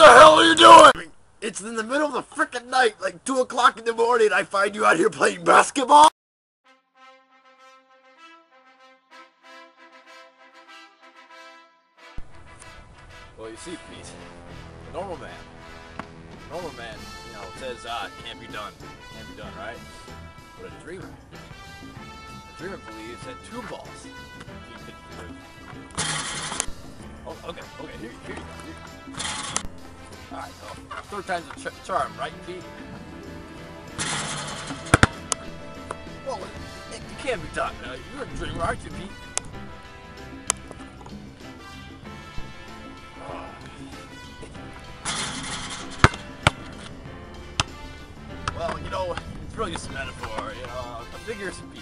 hell are you doing? It's in the middle of the frickin' night, like 2 o'clock in the morning, I find you out here playing basketball? Well, you see, Pete, a normal man, you know, says, can't be done, right? But a dreamer believes that 2 balls he could do. Oh, okay, here you go. Alright, so 3rd time's a charm, right, Pete? Well, it can't be done. You're a dreamer, aren't you, Pete? Well, you know, it's really just a metaphor, you know, a figure of speech.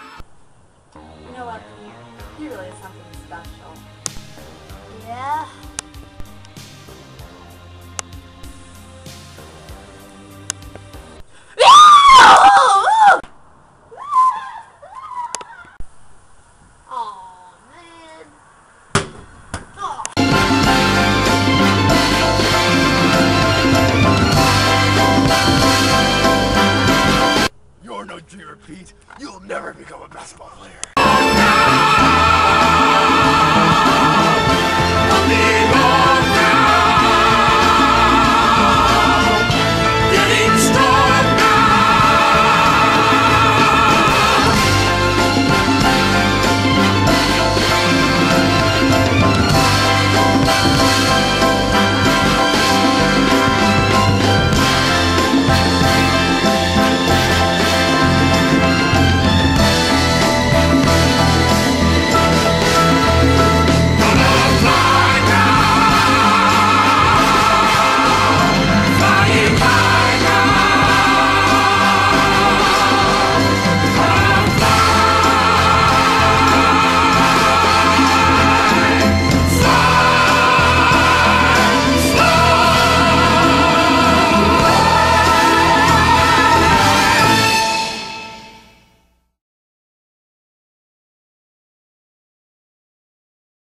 You know what, Pete? He really is something special. Yeah?